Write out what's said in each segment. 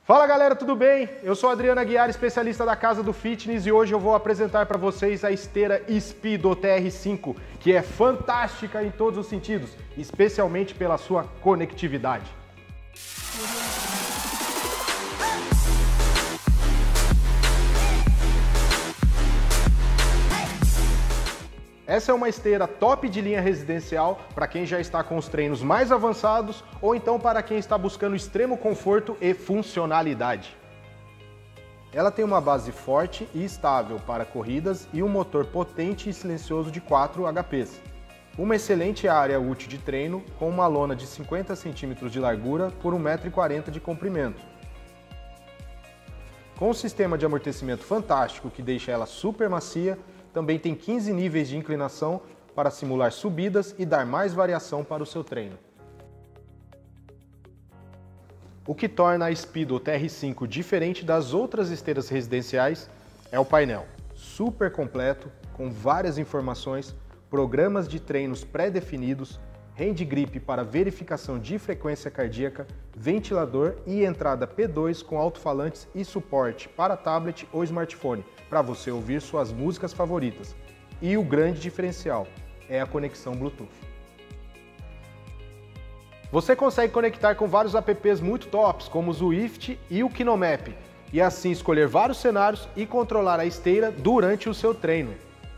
Fala galera, tudo bem? Eu sou Adriano Aguiar, especialista da Casa do Fitness, e hoje eu vou apresentar para vocês a esteira Speedo TR5, que é fantástica em todos os sentidos, especialmente pela sua conectividade. Essa é uma esteira top de linha residencial para quem já está com os treinos mais avançados ou então para quem está buscando extremo conforto e funcionalidade. Ela tem uma base forte e estável para corridas e um motor potente e silencioso de 4 HPs. Uma excelente área útil de treino com uma lona de 50 cm de largura por 1,40 m de comprimento. Com um sistema de amortecimento fantástico que deixa ela super macia, também tem 15 níveis de inclinação para simular subidas e dar mais variação para o seu treino. O que torna a Speedo TR5 diferente das outras esteiras residenciais é o painel, super completo, com várias informações, programas de treinos pré-definidos, hand grip para verificação de frequência cardíaca, ventilador e entrada P2 com alto-falantes e suporte para tablet ou smartphone, para você ouvir suas músicas favoritas. E o grande diferencial é a conexão Bluetooth. Você consegue conectar com vários apps muito tops, como o Zwift e o KinoMap, e assim escolher vários cenários e controlar a esteira durante o seu treino.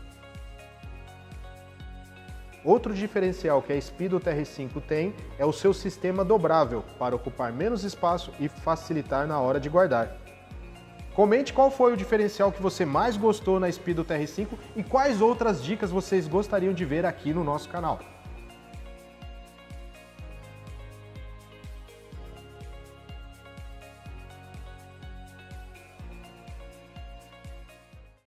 Outro diferencial que a Speedo TR5 tem é o seu sistema dobrável, para ocupar menos espaço e facilitar na hora de guardar. Comente qual foi o diferencial que você mais gostou na Speedo TR5 e quais outras dicas vocês gostariam de ver aqui no nosso canal.